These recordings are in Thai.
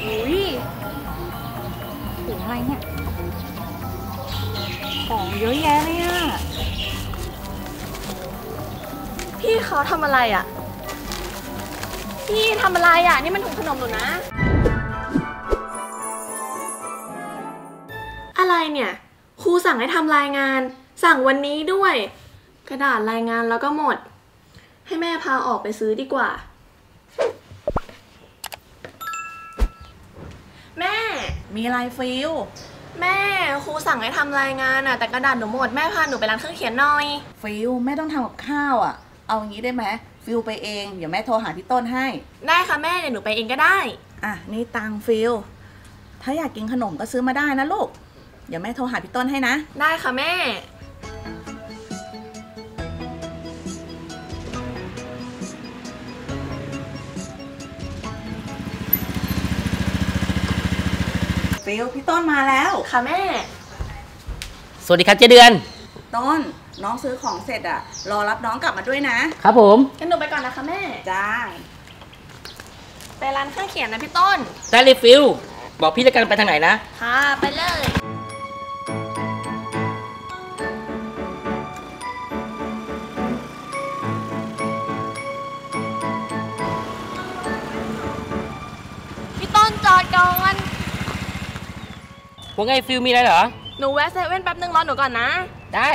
อุ้ยถุงอะไรเนี่ยของเยอะแยะเลยอะพี่เขาทำอะไรอ่ะพี่ทำอะไรอ่ะนี่มันถุงขนมหนูนะอะไรเนี่ยครูสั่งให้ทำรายงานสั่งวันนี้ด้วยกระดาษรายงานแล้วก็หมดให้แม่พาออกไปซื้อดีกว่าแม่มีอะไรฟิลแม่ครูสั่งให้ทำรายงานอ่ะแต่กระดาษหนูหมดแม่พาหนูไปร้านเครื่องเขียนหน่อยฟิลแม่ต้องทำกับข้าวอ่ะเอาอย่างนี้ได้ไหมฟิลไปเองเดี๋ยวแม่โทรหาพี่ต้นให้ได้ค่ะแม่เดี๋ยวหนูไปเองก็ได้อ่ะนี่ตังฟิลถ้าอยากกินขนมก็ซื้อมาได้นะลูกเดี๋ยวแม่โทรหาพี่ต้นให้นะได้ค่ะแม่ฟิลพี่ต้นมาแล้วค่ะแม่สวัสดีครับเจเดือนต้นน้องซื้อของเสร็จอ่ะรอรับน้องกลับมาด้วยนะครับผมงั้นหนูไปก่อนนะคะแม่จ้าไปร้านเครื่องเขียนนะพี่ต้นได้เลยฟิลบอกพี่แล้วกันไปทางไหนนะค่ะไปเลยพี่ต้นจอดก่อนว่าไงฟิลมีอะไรเหรอหนูแวะเซเว่นแป๊บนึงรอหนูก่อนนะได้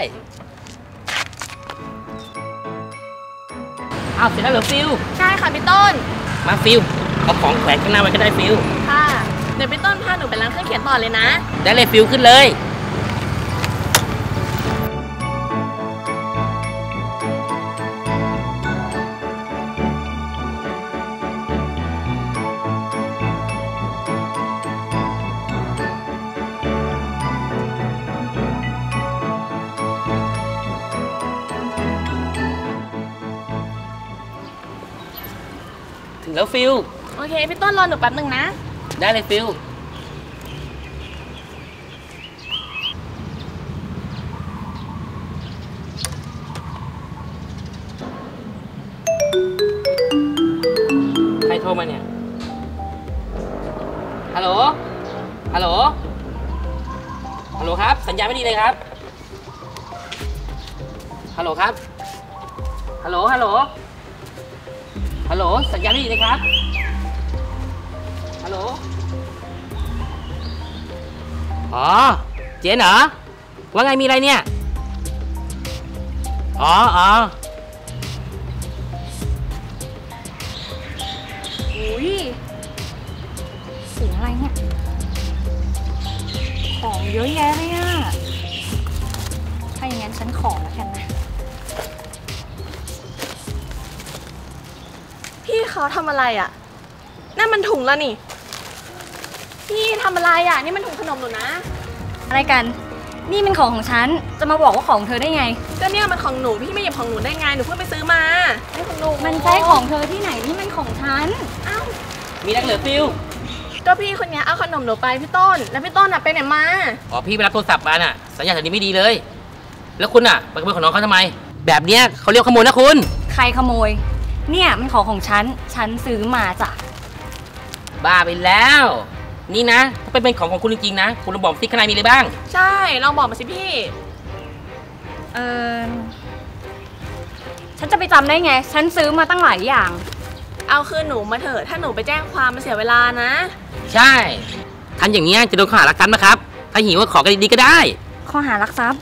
อ้าวเสร็จแล้วเหรอฟิลใช่ค่ะพี่ต้นมาฟิลเอาของแขวนข้างหน้าไว้ก็ได้ฟิลค่ะเดี๋ยวพี่ต้นพาหนูไปร้านเครื่องเขียนต่อเลยนะได้เลยฟิลขึ้นเลยถึงแล้วฟิลโอเคพี่ต้นรอหนูแป๊บนึงนะได้เลยฟิลใครโทรมาเนี่ยฮัลโหลฮัลโหลฮัลโหลครับสัญญาณไม่ดีเลยครับฮัลโหลครับฮัลโหลฮัลโหลฮัลโหลสัญญาณไม่ดีเลยครับฮัลโหลอ๋อเจนเหรอว่าไงมีอะไรเนี่ยอ๋ออุ้ยถุงอะไรเนี่ยของเยอะแยะเลยอะถ้าอย่างนั้นฉันขอแล้วกันนะพี่เขาทำอะไรอ่ะนั่นมันถุงแล้วนี่พี่ทำอะไรอ่ะนี่มันถุงขนมหนูนะอะไรกันนี่มันของฉันจะมาบอกว่าของเธอได้ไงก็เนี่ยมันของหนูพี่ไม่หยิบของหนูได้ไงหนูเพิ่งไปซื้อมานี่ของหนูมันใช่ของเธอที่ไหนนี่มันของฉันอ้าวมีอะไรเหลือฟิลก็พี่คนนี้เอาขนมหนูไปพี่ต้นแล้วพี่ต้นน่ะไปไหนมาอ๋อพี่ไปรับโทรศัพท์มาน่ะสัญญาณแถวนี้ไม่ดีเลยแล้วคุณน่ะไปขโมยของน้องเขาทำไมแบบเนี้ยเขาเรียกขโมยนะคุณใครขโมยเนี่ยมันของฉันซื้อมาจ้ะบ้าไปแล้วนี่นะถ้าเป็นของคุณจริงๆนะคุณลองบอกสิข้างในมีอะไรบ้างใช่ลองบอกมาสิพี่ฉันจะไปจำได้ไงฉันซื้อมาตั้งหลายอย่างเอาคืนหนูมาเถอะถ้าหนูไปแจ้งความมันเสียเวลานะใช่ทันอย่างเนี้ยจะโดนข้อหารักทรัพย์นะครับถ้าหิวก็ขอกันดีๆก็ได้ข้อหารักทรัพย์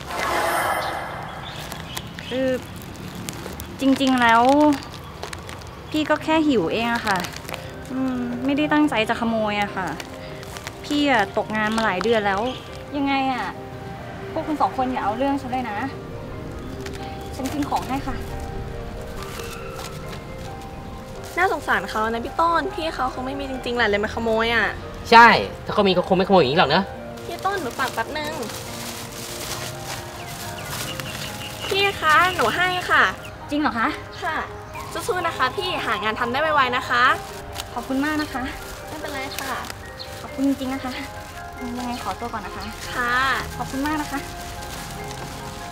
คือจริงๆแล้วพี่ก็แค่หิวเองอะค่ะไม่ได้ตั้งใจจะขโมยอะค่ะพี่อะตกงานมาหลายเดือนแล้วยังไงอะพวกคุณสองคนอย่าเอาเรื่องฉันเลยนะฉันกินของให้ค่ะน่าสงสารเขานะพี่ต้นพี่เขาคงไม่มีจริงๆแหละเลยมาขโมยอ่ะใช่ถ้าเขามีเขาคงไม่ขโมยอย่างนี้หรอกเนอะพี่ต้นหนูฝากแป๊บนึงพี่คะหนูให้ค่ะจริงเหรอคะค่ะสู้ๆนะคะพี่หางานทำได้ไวๆนะคะขอบคุณมากนะคะไม่เป็นไรค่ะขอบคุณจริงๆนะคะยังไงขอตัวก่อนนะคะค่ะขอบคุณมากนะคะ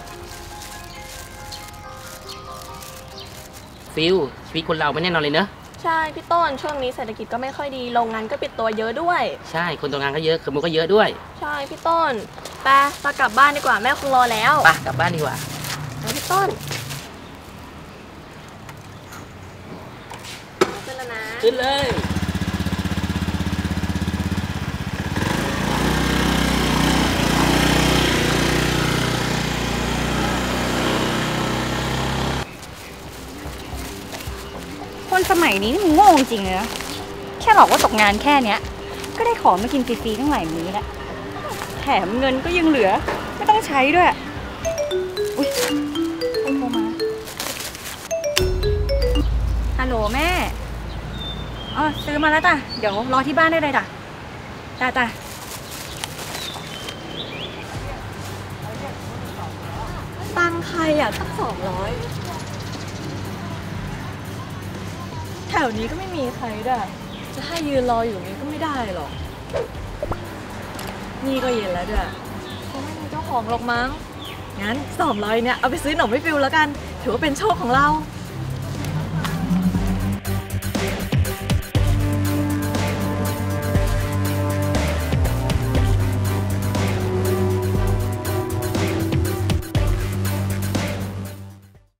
ฟิลชีวิตคนเราไม่แน่นอนเลยเนอะใช่พี่ต้นช่วงนี้เศรษฐกิจก็ไม่ค่อยดีโรงงานก็ปิดตัวเยอะด้วยใช่คนตกงานก็เยอะขโมยก็เยอะด้วยใช่พี่ต้นไปเรากลับบ้านดีกว่าแม่คงรอแล้วไปกลับบ้านดีกว่าไปพี่ต้นขึ้นแล้วนะขึ้นเลยคนสมัยนี้นี่มันโง่จริงเลยนะแค่หลอกว่าตกงานแค่เนี้ยก็ได้ของมากินฟรีๆตั้งหลายมื้อแล้วแถมเงินก็ยังเหลือไม่ต้องใช้ด้วยอุ๊ยคนโทรมาฮัลโหลแม่อ๋อซื้อมาแล้วจ้ะเดี๋ยวรอที่บ้านได้เลยจ้ะจ้ะตังใครอ่ะตั้ง200แถวนี้ก็ไม่มีใครได้จะให้ยืนรออยู่นี้ก็ไม่ได้หรอกนี่ก็เย็นแล้วด้วยคงไม่มีเจ้าของหรอกมั้งงั้น200เนี่ยเอาไปซื้อหนมให้ฟิวแล้วกันถือว่าเป็นโชคของเรา